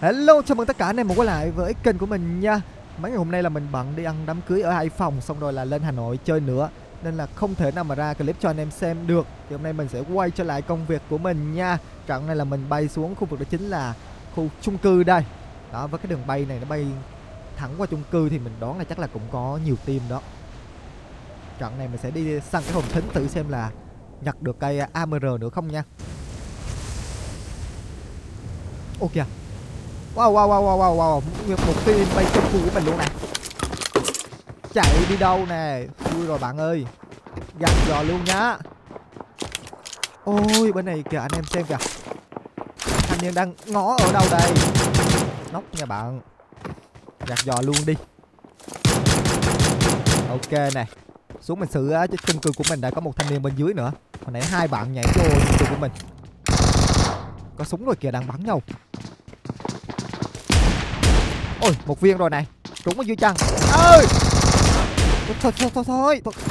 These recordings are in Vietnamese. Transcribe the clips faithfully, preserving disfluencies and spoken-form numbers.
Hello, chào mừng tất cả anh em quay lại với kênh của mình nha. Mấy ngày hôm nay là mình bận đi ăn đám cưới ở Hải Phòng, xong rồi là lên Hà Nội chơi nữa, nên là không thể nào mà ra clip cho anh em xem được. Thì hôm nay mình sẽ quay trở lại công việc của mình nha. Trận này là mình bay xuống khu vực đó chính là khu chung cư đây. Đó, với cái đường bay này nó bay thẳng qua chung cư thì mình đoán là chắc là cũng có nhiều team đó. Trận này mình sẽ đi săn cái hồn thính thử xem là nhặt được cây a em rờ nữa không nha. Ok. Wow wow wow wow wow wow, một team bay chung cư của mình luôn nè. Chạy đi đâu nè, vui rồi bạn ơi, gạt giò luôn nhá. Ôi bên này kìa anh em xem kìa, thanh niên đang ngó ở đâu đây. Nóc nha bạn, gạt giò luôn đi. Ok nè, xuống mình xử á, chung cư của mình đã có một thanh niên bên dưới nữa. Hồi nãy hai bạn nhảy vô chung cư của mình, có súng rồi kìa, đang bắn nhau. Ôi một viên rồi này, trúng ở dưới chân. Ơi thôi thôi thôi thôi, thôi.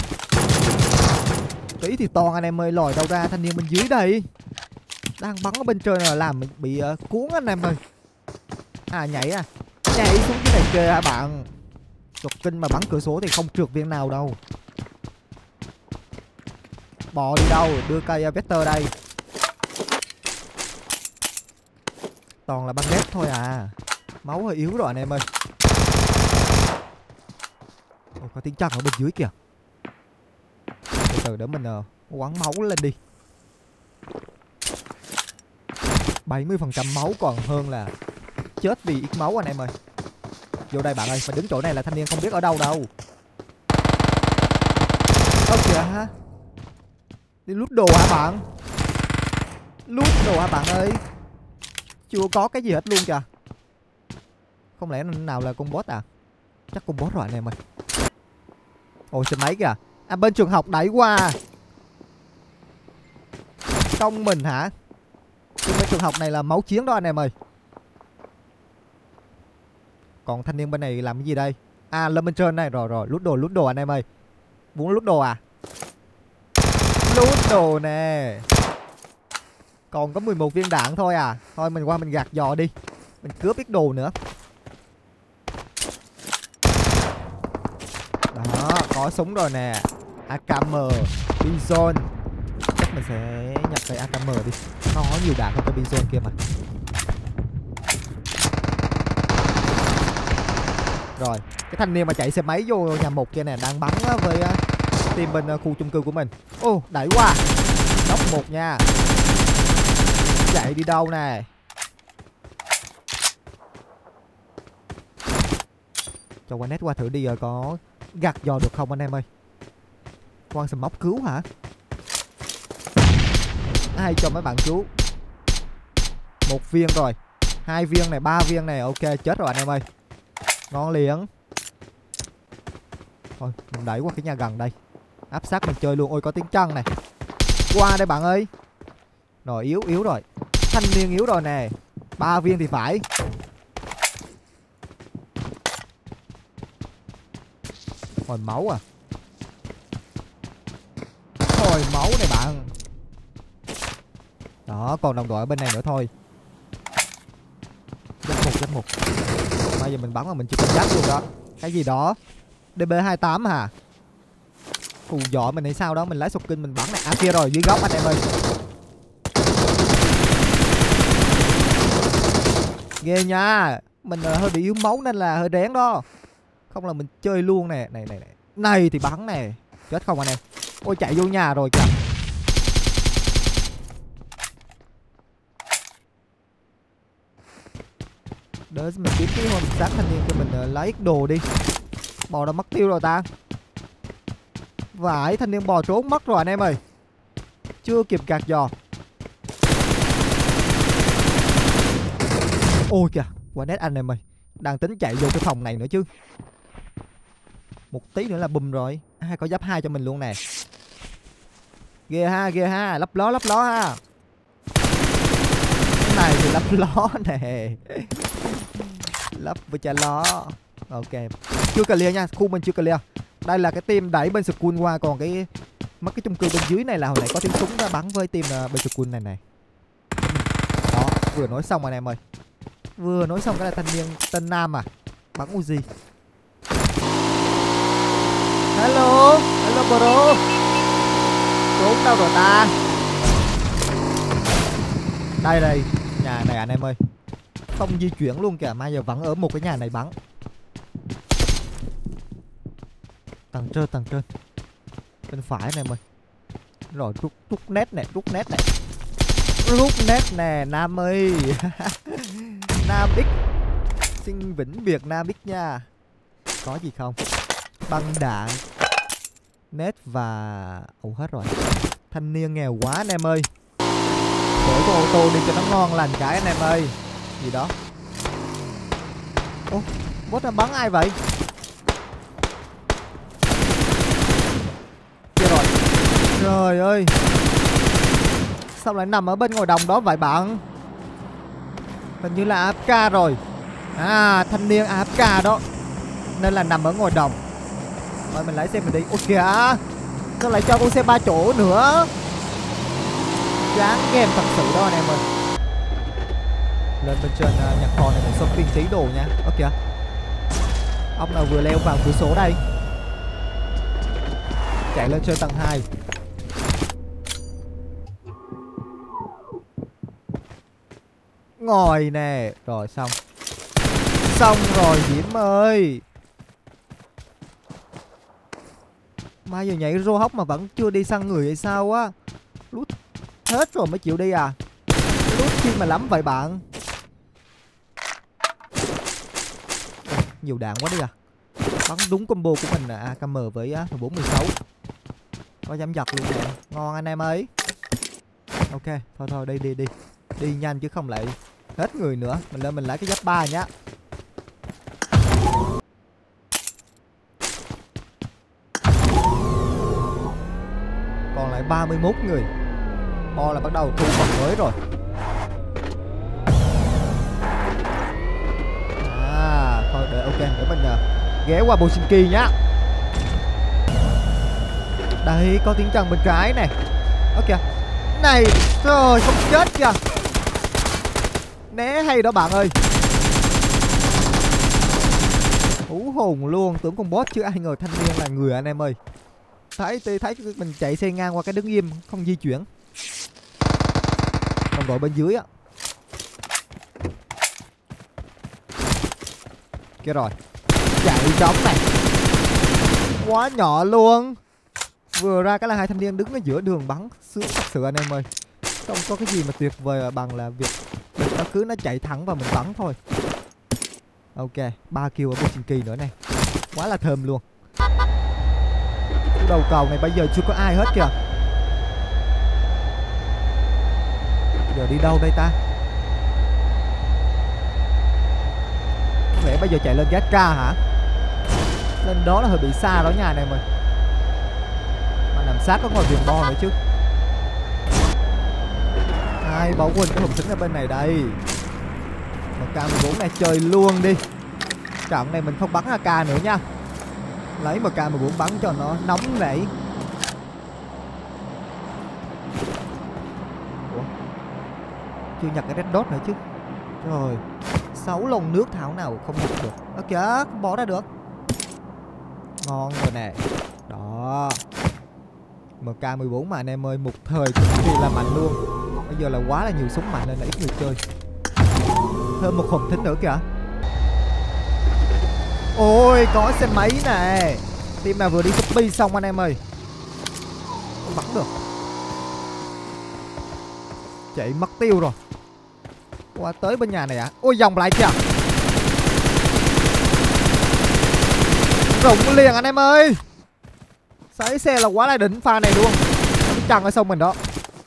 Tí thì toàn anh em ơi, lòi đâu ra thanh niên bên dưới đây. Đang bắn ở bên trên là làm mình bị uh, cuốn anh em ơi. À nhảy à, nhảy xuống dưới này kìa hả bạn. Chột kinh mà bắn cửa sổ thì không trượt viên nào đâu. Bò đi đâu, đưa cây uh, vector đây. Toàn là băng ghép thôi à. Máu hơi yếu rồi anh em ơi. Ôi, có tiếng chân ở bên dưới kìa. Từ từ để mình uh, quăng máu lên đi. bảy mươi phần trăm máu còn hơn là chết vì ít máu anh em ơi. Vô đây bạn ơi, mà đứng chỗ này là thanh niên không biết ở đâu đâu. Ơ kìa ha, đi lút đồ hả bạn? Lút đồ hả bạn ơi? Chưa có cái gì hết luôn kìa. Không lẽ nào là con boss à? Chắc con boss rồi anh em ơi. Ôi xe máy kìa. À bên trường học đẩy qua. Công mình hả? Bên, bên trường học này là máu chiến đó anh em ơi. Còn thanh niên bên này làm cái gì đây? À lên bên trên này, rồi rồi, lút đồ lút đồ anh em ơi. Muốn lút đồ à? Lút đồ nè. Còn có mười một viên đạn thôi à. Thôi mình qua mình gạt giò đi, mình cướp ít đồ nữa. Đó, có súng rồi nè. a ca em, Bizon. Chắc mình sẽ nhập cái a ca em đi, nó có nhiều đạn hơn cái Bizon kia mà. Rồi, cái thanh niên mà chạy xe máy vô nhà một kia nè, đang bắn với team bên khu chung cư của mình. Ô, oh, đẩy qua. Nóc một nha. Chạy đi đâu nè. Cho qua net qua thử đi rồi có gạt giò được không anh em ơi. Quang sầm móc cứu hả? Ai cho mấy bạn cứu. Một viên rồi, hai viên này, ba viên này, ok chết rồi anh em ơi. Ngon liền. Thôi mình đẩy qua cái nhà gần đây, áp sát mình chơi luôn. Ôi có tiếng chân này. Qua đây bạn ơi. Rồi yếu yếu rồi, thanh niên yếu rồi nè. Ba viên thì phải. Hồi máu à. Hồi máu này bạn. Đó, còn đồng đội ở bên này nữa thôi. Giáp một, giáp một. Bây giờ mình bắn mà mình chưa có giáp luôn đó. Cái gì đó đê bê hai tám hả? Hù dọa mình hay sao đó, mình lái sọc kinh mình bắn này. À kia rồi, dưới góc anh em ơi. Ghê nha. Mình uh, hơi bị yếu máu nên là hơi rén đó. Không là mình chơi luôn nè. Này này này. Này thì bắn nè. Chết không anh em? Ôi chạy vô nhà rồi kìa. Để mình kiếm cái hồn xác thanh niên cho mình uh, lấy ít đồ đi. Bò đã mất tiêu rồi ta. Vãi, thanh niên bò trốn mất rồi anh em ơi. Chưa kịp gạt giò. Ôi kìa, qua net anh em ơi. Đang tính chạy vô cái phòng này nữa chứ. Một tí nữa là bùm rồi. À, có giáp hai cho mình luôn nè. Ghê ha, ghê ha, lấp ló lấp ló ha. Cái này thì lấp ló nè. Lấp với cha ló. Ok, chưa clear nha, khu mình chưa clear. Đây là cái team đẩy bên school qua. Còn cái mất cái chung cư bên dưới này là hồi nãy có tiếng súng đã bắn với team bên school này này. Đó, vừa nói xong anh em ơi. Vừa nói xong cái là thanh niên tên Nam à. Bắn Uzi. Hello, hello bro. Trốn đâu rồi ta? Đây đây, nhà này anh em ơi. Không di chuyển luôn kìa, mai giờ vẫn ở một cái nhà này bắn. Tầng trên, tầng trên. Bên phải anh em ơi. Rồi rút, rút nét nè, rút nét nè. Rút nét nè, Nam ơi. Nam X. Xin vĩnh biệt Nam X nha. Có gì không? Băng đạn, nét và... Ủa hết rồi. Thanh niên nghèo quá anh em ơi. Đổi con ô tô đi cho nó ngon lành cái anh em ơi. Gì đó. Ủa, bot nó bắn ai vậy? Kia rồi. Trời ơi. Sao lại nằm ở bên ngoài đồng đó vậy bạn? Hình như là a ép ca rồi. À, thanh niên a ép ca đó. Nên là nằm ở ngoài đồng. Rồi mình lấy xe mình đi. Ôi kìa. Sao lại cho con xe ba chỗ nữa? Chán game thật sự đó anh em ơi. Lên bên trên uh, nhạc kho này mình shopping tí đồ nha. Ơ kìa. Ông nào vừa leo vào cửa sổ đây? Chạy lên trên tầng hai. Ngồi nè. Rồi xong. Xong rồi Diễm ơi. Mai giờ nhảy rô hốc mà vẫn chưa đi săn người hay sao á. Lút hết rồi mới chịu đi à? Lút chi mà lắm vậy bạn? Ôi, nhiều đạn quá đi à. Bắn đúng combo của mình là a ca em với mười bốn mười sáu. Có dám giật luôn nè. Ngon anh em ơi. Ok, thôi thôi đi đi đi. Đi nhanh chứ không lại hết người nữa. Mình lên mình lấy cái giáp ba nhá. Còn lại ba mươi mốt người. Bo là bắt đầu thu phần mới rồi. À, thôi để ok, để mình uh, ghé qua Bosinki nhá. Đây, có tiếng chân bên trái này. Ok. Này, trời không chết kìa. Né hay đó bạn ơi. Hú hồn luôn, tưởng con boss chứ ai ngờ thanh niên là người anh em ơi. Thấy thấy mình chạy xe ngang qua cái đứng im không di chuyển. Đồng đội bên dưới á. Kia rồi. Chạy chóng này. Quá nhỏ luôn. Vừa ra cái là hai thanh niên đứng ở giữa đường bắn. Sướng thật sự anh em ơi. Không có cái gì mà tuyệt vời bằng là việc địch nó cứ nó chạy thẳng vào mình bắn thôi. Ok, ba kill ở Bosinki nữa này. Quá là thơm luôn. Đầu cầu này bây giờ chưa có ai hết kìa. Giờ đi đâu đây ta? Có lẽ bây giờ chạy lên Gatka hả? Lên đó là hơi bị xa đó nhà này mà. Mà nằm sát có ngồi thuyền bo nữa chứ. Ai bảo quên cái hùng tính ở bên này đây. Mà K mười bốn này chơi luôn đi. Trận này mình không bắn a ca nữa nha. Lấy một K mười bốn bắn cho nó nóng nảy. Ủa? Chưa nhặt cái red dot nữa chứ. Rồi sáu lon nước thảo nào không nhặt được. Ơ kìa, không bỏ ra được. Ngon rồi nè. Đó. em ca mười bốn mà anh em ơi, một thời cực kỳ là mạnh luôn. Bây giờ là quá là nhiều súng mạnh nên là ít người chơi. Thêm một hộp thính nữa kìa. Ôi có xe máy nè. Team nào vừa đi Shopee xong anh em ơi. Không bắn được. Chạy mất tiêu rồi. Qua tới bên nhà này à. Ôi vòng lại kìa. Rụng liền anh em ơi. Sấy xe là quá là đỉnh pha này luôn. Cái chằng ở sông mình đó.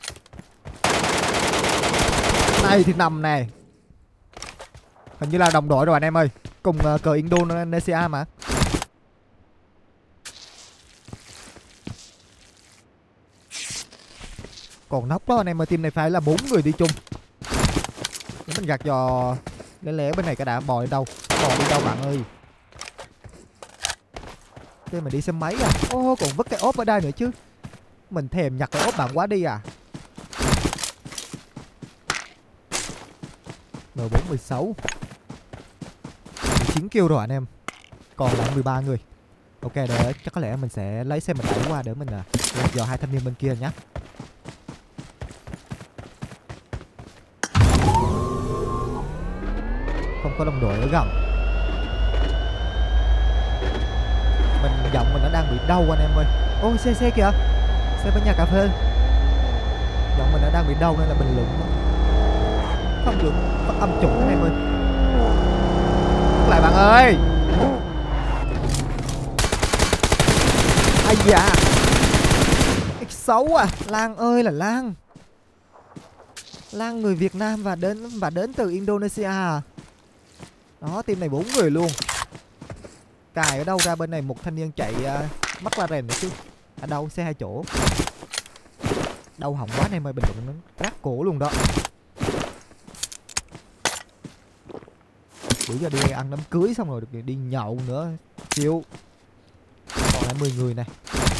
Này thì nằm nè. Hình như là đồng đội rồi anh em ơi. Cùng uh, cờ Indonesia mà. Còn nóc đó anh em ơi. Team này phải là bốn người đi chung. Để mình gạt dò lé lé bên này cái đã. Bò đi đâu? Bò đi đâu bạn ơi? Thế mình đi xe máy à. Ô còn vứt cái ốp ở đây nữa chứ. Mình thèm nhặt cái ốp bạn quá đi à. M bốn mười sáu. chín kill rồi anh em. Còn lại mười ba người. Ok, để chắc có lẽ mình sẽ lấy xe mình đẩy qua để mình à, làm dò hai thanh niên bên kia nhé. Không có đồng đội ở gần. Mình giọng mình nó đang bị đau anh em ơi. Ôi xe xe kìa. Xe bên nhà cà phê. Giọng mình nó đang bị đau nên là bình luận không được phát âm chuẩn anh em ơi. Bắt lại bạn ơi. Ai da. Cái xấu à. Lan ơi là Lan. Lan người Việt Nam và đến và đến từ Indonesia. Đó, team này bốn người luôn. Cài ở đâu ra bên này một thanh niên chạy uh, McLaren nữa chứ. Ở đâu xe hai chỗ. Đau hỏng quá anh em ơi, bình luận nó rát cổ luôn đó. Bữa giờ đi ăn đám cưới xong rồi được đi nhậu nữa. Chịu. Còn lại mười người này.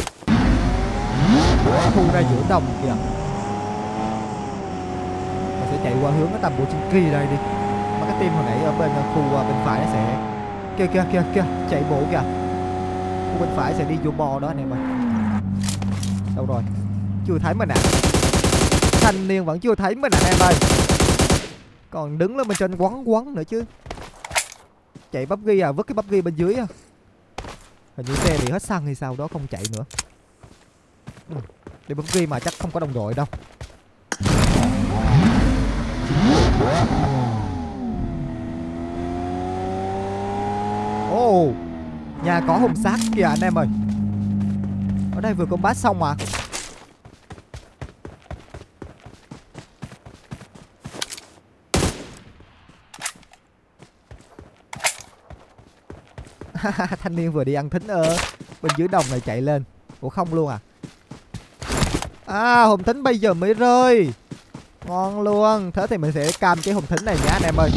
Khu ra giữa đồng kìa. Mình sẽ chạy qua hướng ở tầm Pochinki đây đi. Mà cái team hồi nãy ở bên khu bên phải nó sẽ kìa kìa kìa kìa chạy bộ kìa. Khu bên phải sẽ đi vô bò đó anh em ơi. Đâu rồi? Chưa thấy mình à. Thanh niên vẫn chưa thấy mình à anh em ơi. Còn đứng lên bên trên quấn quấn nữa chứ. Chạy bắp ghi à, vứt cái bắp ghi bên dưới à. Hình như xe bị hết xăng hay sao đó không chạy nữa. Ừ. Đi bắp ghi mà chắc không có đồng đội đâu. Ồ, oh, nhà có hùng sát kìa anh em ơi. Ở đây vừa combat xong mà. Thanh niên vừa đi ăn thính ở bên dưới đồng này chạy lên. Ủa không luôn à. À, hùng thính bây giờ mới rơi. Ngon luôn. Thế thì mình sẽ cam cái hùng thính này nhá anh em ơi.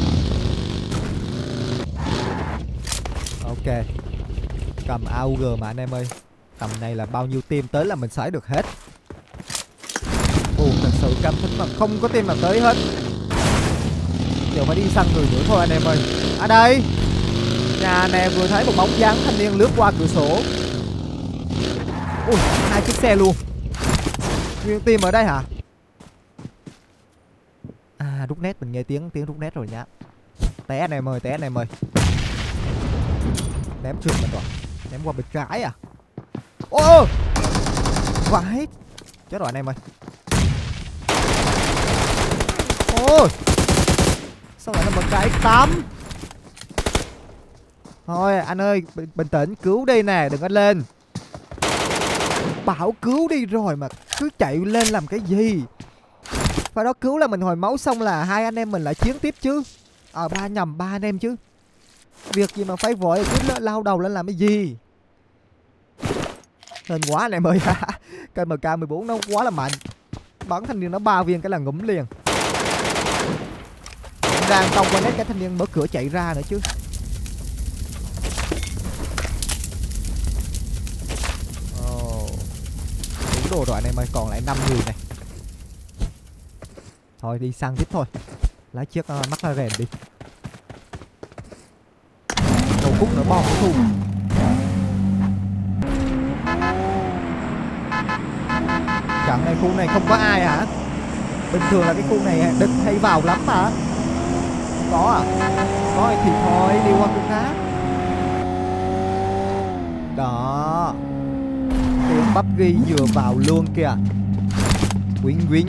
Ok. Cầm a u giê mà anh em ơi. Tầm này là bao nhiêu team tới là mình xài được hết. Ồ, thật sự cam thính mà không có team nào tới hết. Giờ phải đi săn người nữa thôi anh em ơi. À đây. Nhà nè, vừa thấy một bóng dáng thanh niên lướt qua cửa sổ. Ui, hai chiếc xe luôn. Nguyên team ở đây hả? À, rút nét, mình nghe tiếng tiếng rút nét rồi nhá. Té anh em ơi, té anh em ơi. Ném trước mình rồi. Ném qua bên trái à. Ô, vãi. Chết rồi anh em ơi. Ôi, sao lại là một cái tám. Thôi anh ơi, bình, bình tĩnh, cứu đi nè, đừng có lên. Bảo cứu đi rồi mà cứ chạy lên làm cái gì. Phải đó, cứu là mình hồi máu xong là hai anh em mình lại chiến tiếp chứ. Ờ, à, ba nhầm, ba anh em chứ. Việc gì mà phải vội cứ lao đầu lên làm cái gì. Hên quá anh em ơi. Cây em ca mười bốn nó quá là mạnh. Bắn thanh niên nó ba viên cái là ngủm liền. Đang tông qua nét cái thanh niên mở cửa chạy ra nữa chứ. Đồ rồi anh em ơi, còn lại năm người này. Thôi đi săn tiếp thôi. Lái chiếc uh, McLaren đi. Một phút nữa bom thu. Chẳng này khu này không có ai hả? Bình thường là cái khu này địch hay vào lắm mà. Có à? Có thì thôi đi qua khu khác. Đó. Tiếng bắp ghi vừa vào luôn kìa. Win win.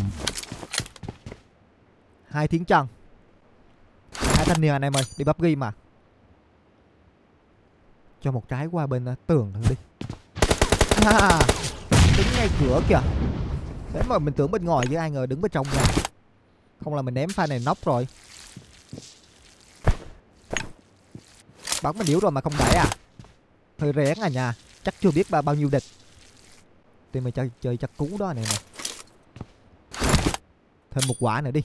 Hai tiếng trăng. Hai thanh niên anh em ơi, đi bắp ghi mà. Cho một trái qua bên uh, tường thử đi. À, đứng ngay cửa kìa. Thế mà mình tưởng bên ngoài chứ ai ngờ đứng bên trong nhà. Không là mình ném pha này nóc rồi. Bắn mình yếu rồi mà không đẩy à. Hơi rén à nha. Chắc chưa biết bao, bao nhiêu địch. Thì mình chơi, chơi chắc cú đó này nè. Thêm một quả nữa đi.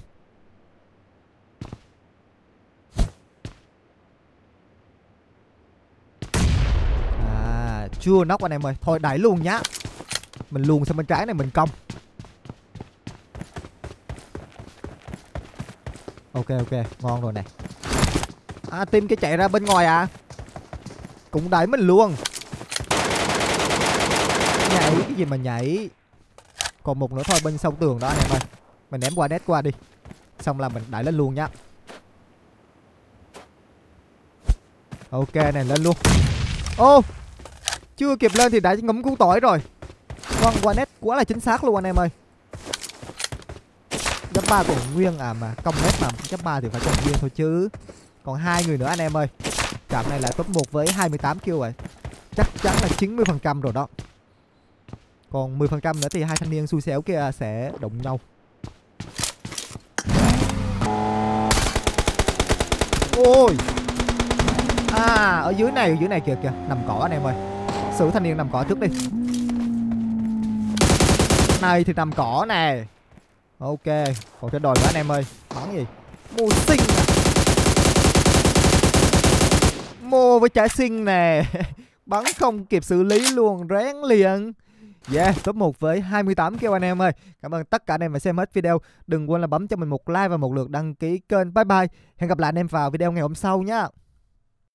À, chưa nóc anh em ơi. Thôi đẩy luôn nhá. Mình luồn sang bên trái này mình công. Ok ok, ngon rồi nè. À, team cái chạy ra bên ngoài à? Cũng đẩy mình luôn. Nhảy cái gì mà nhảy. Còn một nữa thôi bên sông tường đó anh em ơi. Mình ném qua net qua đi. Xong là mình đẩy lên luôn nhá. Ok này, lên luôn. Ô, chưa kịp lên thì đã ngấm củ tỏi rồi. Vâng, qua net quá là chính xác luôn anh em ơi. Giáp ba còn nguyên à, mà công net mà giáp ba thì phải còn nguyên thôi chứ. Còn hai người nữa anh em ơi. Trận này là top một với hai mươi tám kill rồi. Chắc chắn là chín mươi phần trăm rồi đó. Còn mười phần trăm nữa thì hai thanh niên xui xẻo kia sẽ đụng nhau. Ôi. À, ở dưới này, ở dưới này kìa kìa, nằm cỏ anh em ơi. Xử thanh niên nằm cỏ trước đi. Này thì nằm cỏ nè. Ok, còn trên đồi nữa anh em ơi. Bắn gì? Mô sinh à. Mô với trái sinh nè. Bắn không kịp xử lý luôn, rén liền. Yeah, top một với hai mươi tám kill anh em ơi. Cảm ơn tất cả anh em đã xem hết video. Đừng quên là bấm cho mình một like và một lượt đăng ký kênh. Bye bye. Hẹn gặp lại anh em vào video ngày hôm sau nhá.